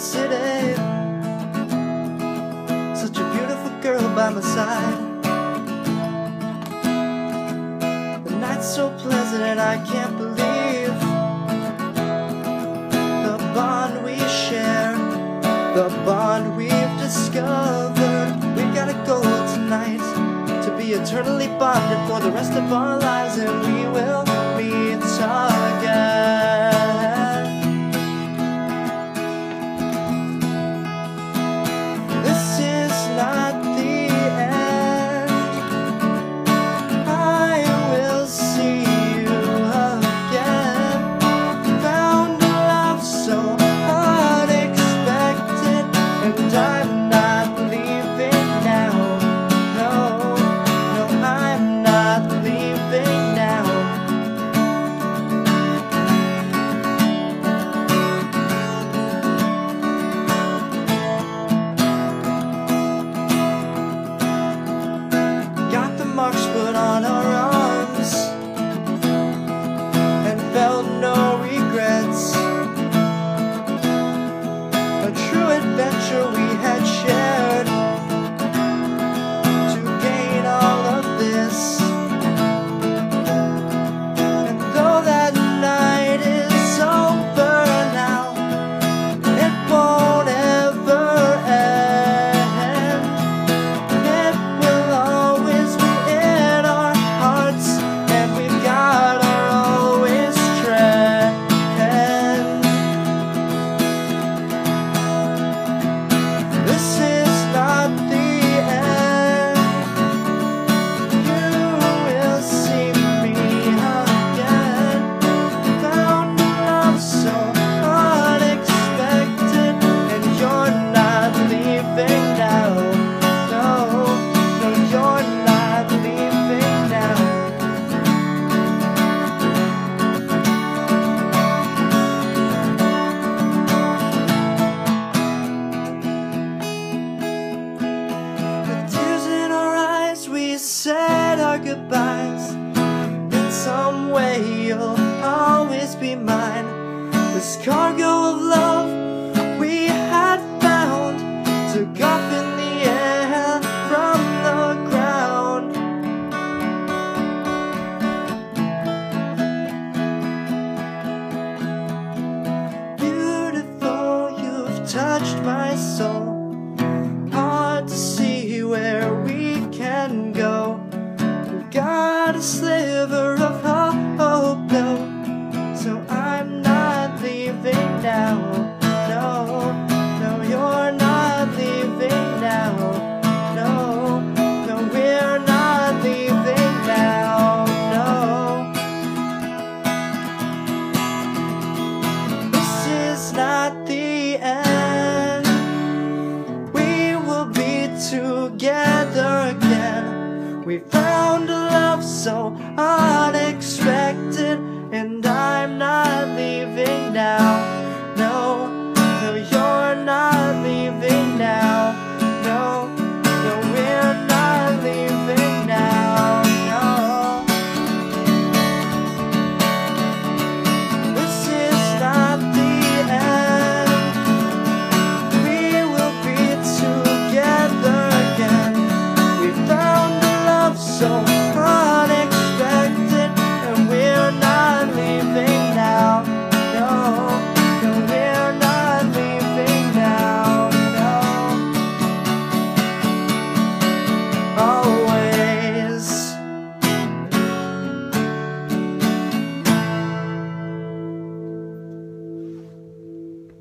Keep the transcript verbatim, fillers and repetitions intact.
city. Such a beautiful girl by my side. The night's so pleasant and I can't believe the bond we share, the bond we've discovered. We've gotta go tonight to be eternally bonded for the rest of our lives, and we will meet again. This is not the end. I will see you again. Found a love so unexpected, and I'm not leaving now. No, no, I'm not leaving now. Got the marks put on our arms and felt no regrets. A true adventure we had shared to gain all of this. And though that night is over now, it won't ever end. It will always be in our hearts, and we've got our always trend. This is not the end. You will see me again. Found a love so unexpected, and you're not leaving now. No, no, you're not leaving now. With tears in our eyes, we said our goodbyes. In some way, you'll always be mine. This cargo of love we had found took off in the air from the ground. Beautiful, you've touched my soul. Hard to see where we can go. We've got a sliver of hope, no, so I'm not leaving now. No, no, you're not leaving now. No, no, we're not leaving now. No, this is not the end. We will be together again. We found a love so